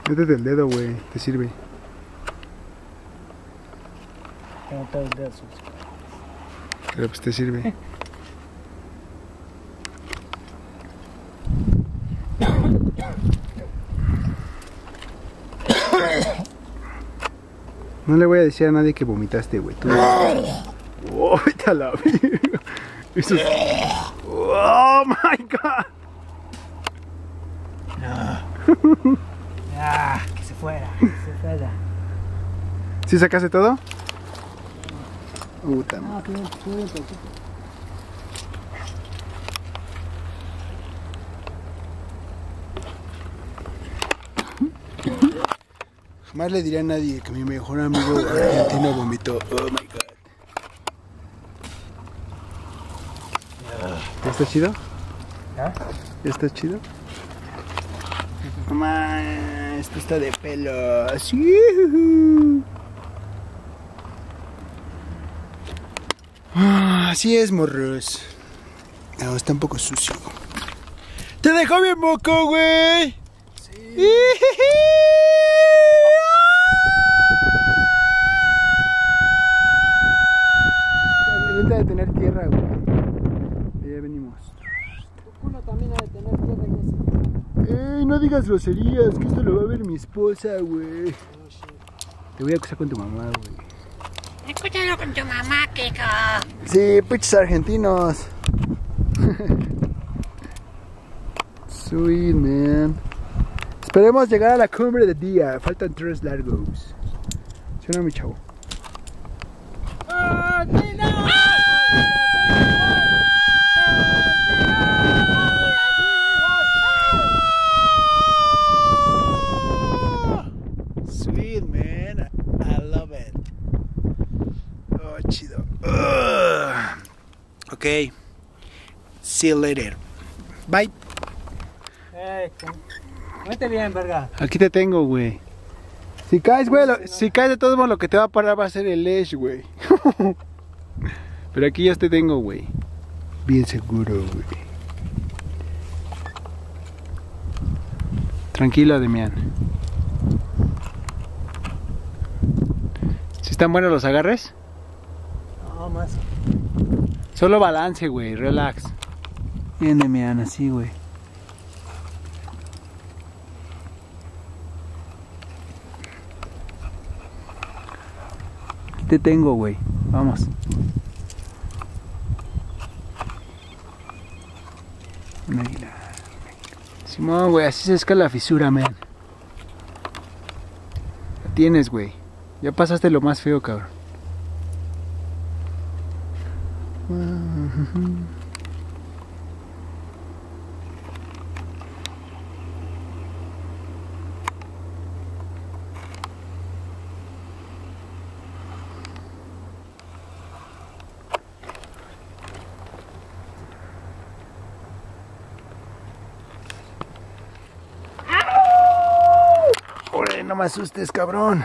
Métete el dedo, güey. Te sirve. Tengo todo el dedo sucio. Pero pues te sirve. No le voy a decir a nadie que vomitaste, güey. Tú. Oh, vete a la verga. Eso es... Oh my god. Que se fuera, que se fuera. ¿Sí sacaste todo? Puta madre. No, tiene poquito. Jamás le diré a nadie que mi mejor amigo argentino vomitó. Oh my god. ¿Ya está chido? ¿Ah? ¿Ya está chido? Mamá, esto está de pelo. Sí. Así es, morros. No, está un poco sucio. ¡Te dejó bien moco, güey! Sí. Necesita de tener tierra, güey. Ya venimos. Tu culo también ha de tener tierra en ese. ¡Ey! No digas groserías, que esto lo va a ver mi esposa, güey. Te voy a acusar con tu mamá, güey. Escúchalo con tu mamá, Kiko. Sí, pinches argentinos. Sweet, man. Esperemos llegar a la cumbre del día. Faltan 3 largos. Suena mi chavo. Sweet, man. I love it. Oh, chido. Ok. See you later. Bye. Vete bien, verga. Aquí te tengo, güey. Si caes, güey, si caes de todos modos, lo que te va a parar va a ser el edge, güey. Pero aquí ya te tengo, güey. Bien seguro, güey. Tranquilo, Demian. ¿Si están buenos los agarres? No, más. Solo balance, güey, relax. Bien, Demian, así, güey. Aquí te tengo, güey. Vamos. Un águila. Simón, güey, así se escala la fisura, man. La tienes, güey. Ya pasaste lo más feo, cabrón. Órale, no me asustes, cabrón.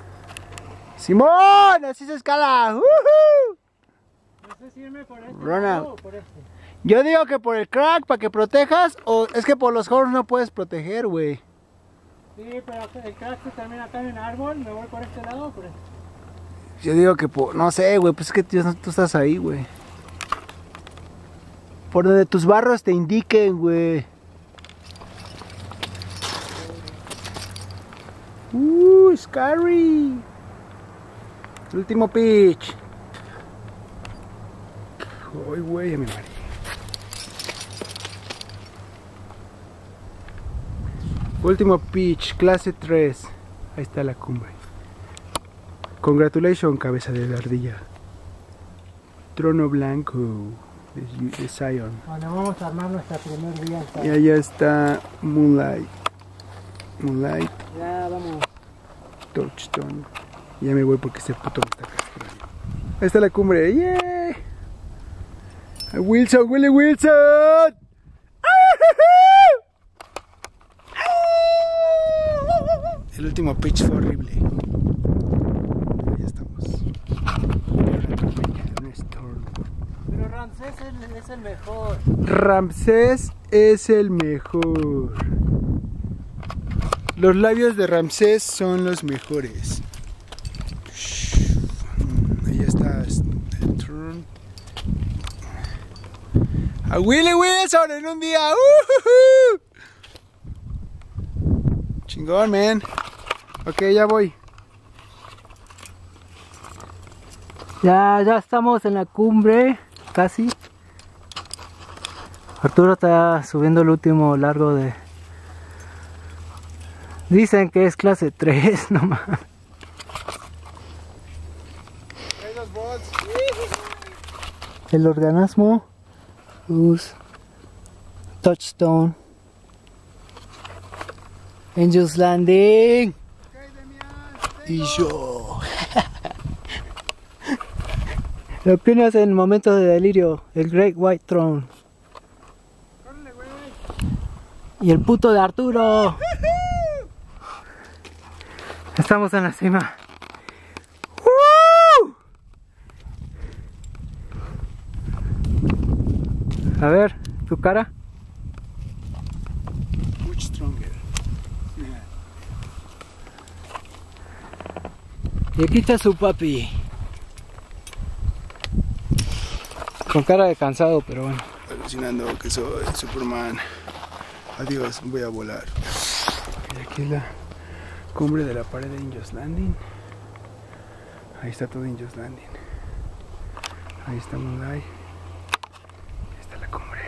Simón, así se escala. No sé si irme por este Ronald. o por este. Yo digo que por el crack para que protejas, o es que por los horns no puedes proteger, güey. Sí, pero el crack se termina acá en el árbol. ¿Me voy por este lado o por este? Yo digo que por, no sé, güey, pues es que tú estás ahí, güey. Por donde tus barros te indiquen, güey. Scary. Último pitch. Ay, güey, a mi madre. Último pitch, clase 3. Ahí está la cumbre. Congratulations, cabeza de la ardilla. Trono blanco de Zion. Bueno, vamos a armar nuestra primer día. Y allá está Moonlight. Moonlight, Ya, vamos. Touchstone. Ya me voy porque ese puto me está castrando. Ahí está la cumbre. ¡Yeah! Wilson, Willie Wilson. El último pitch fue horrible. Ya estamos. Pero Ramsés es el mejor. Ramsés es el mejor. Los labios de Ramsés son los mejores. Ahí está el turn. A Willy Wilson en un día. Chingón, man. Ok, ya voy. Ya estamos en la cumbre, casi. Arturo está subiendo el último largo de... Dicen que es clase 3, no más. El organismo. Touchstone. Angels Landing. Y yo. Lo que uno hace en momentos de delirio. El Great White Throne. Y el puto de Arturo. Estamos en la cima. A ver, tu cara. Much stronger. Y aquí está su papi. Con cara de cansado, pero bueno. Alucinando que soy Superman. Adiós, voy a volar. Y aquí es la cumbre de la pared de Angels Landing. Ahí está todo Angels Landing. Ahí está Moonlight. Ahí está la cumbre.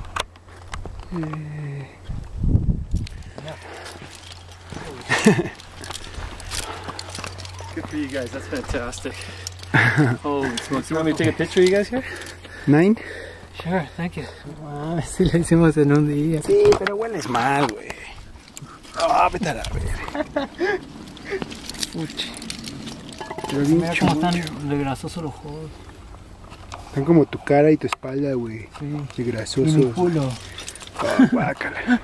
Good for you guys, that's fantastic. Holy smokes, you want me to take a picture of you guys here? 9. Sure, thank you. Wow, sí la hicimos en un día. Sí, pero hueles mal, güey. Ah, vete a la verga. Uchi. Pero bien Mira cómo chingón. están de grasosos los ojos. Están como tu cara y tu espalda, güey. Sí. De Y mi grasosos. culo. Ah, guácala.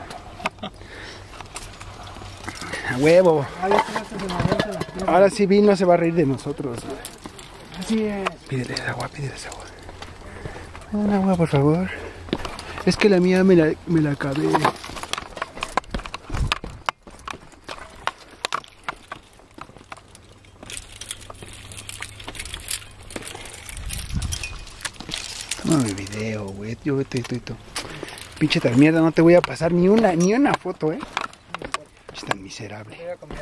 A huevo. Ahora sí Bill no se va a reír de nosotros, güey. Así es. Pídeles agua, pídeles agua. Un agua, por favor. Es que la mía me la acabé. Toma mi video, güey. Yo vete, pinche tal mierda, no te voy a pasar ni una foto, Es tan miserable.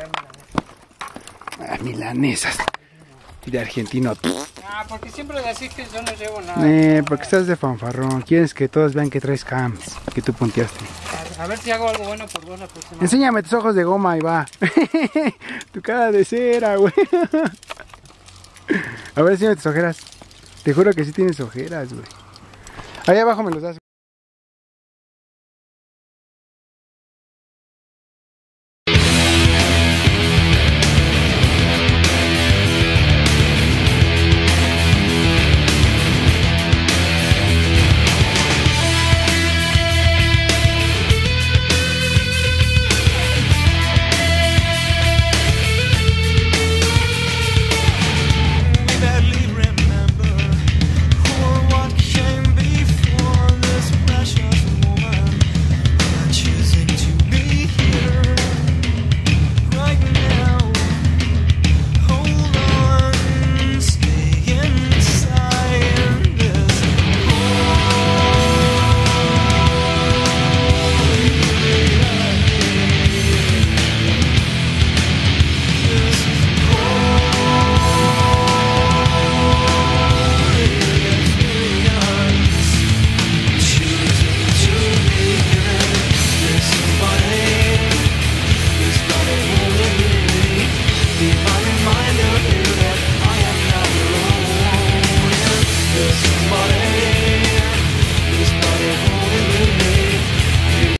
Ah, milanesas. Y de argentino. Ah, porque siempre decís que yo no llevo nada. Porque estás de fanfarrón. Quieres que todos vean que traes cams, que tú punteaste. A ver si hago algo bueno por vos la próxima. Enséñame tus ojos de goma y va. Tu cara de cera, güey. A ver, enséñame tus ojeras. Te juro que sí tienes ojeras, güey. Ahí abajo me los das.